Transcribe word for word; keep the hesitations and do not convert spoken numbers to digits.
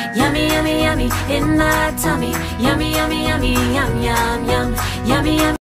Yummy, yummy, yummy in my tummy. Yummy, yummy, yummy, yum, yum, yum. Yummy, yummy.